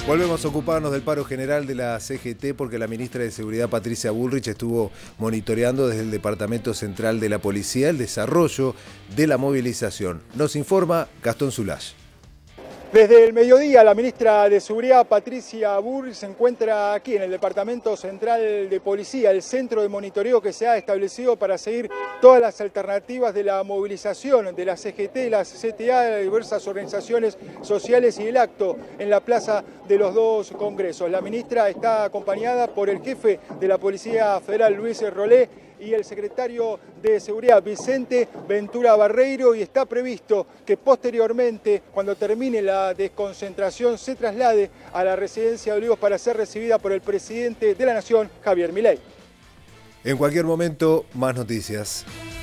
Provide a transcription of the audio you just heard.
Volvemos a ocuparnos del paro general de la CGT porque la ministra de Seguridad, Patricia Bullrich, estuvo monitoreando desde el Departamento Central de la Policía el desarrollo de la movilización. Nos informa Gastón Zulay. Desde el mediodía, la ministra de Seguridad, Patricia Bullrich, se encuentra aquí en el Departamento Central de Policía, el centro de monitoreo que se ha establecido para seguir todas las alternativas de la movilización de la CGT, las CTA, de diversas organizaciones sociales y el acto en la Plaza de los Dos Congresos. La ministra está acompañada por el jefe de la Policía Federal, Luis Rolé, y el secretario de Seguridad, Vicente Ventura Barreiro, y está previsto que posteriormente, cuando termine la desconcentración, se traslade a la residencia de Olivos para ser recibida por el presidente de la Nación, Javier Milei. En cualquier momento, más noticias.